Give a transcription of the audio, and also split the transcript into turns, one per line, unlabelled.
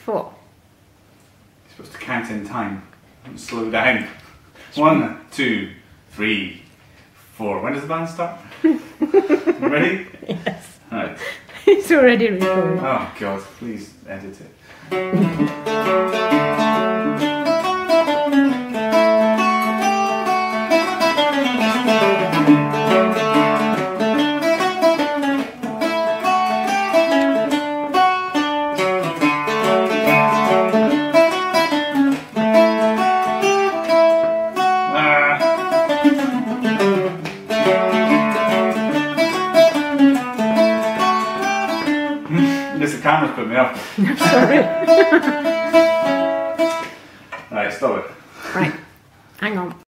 4.
You're supposed to count in time. Don't slow down. 1, 2, 3, 4. When does the band start? You ready?
Yes.
Right.
It's already recording.
Oh God, please edit it. Yes, the camera's put me off.
I'm sorry.
Right, stop it.
Right, hang on.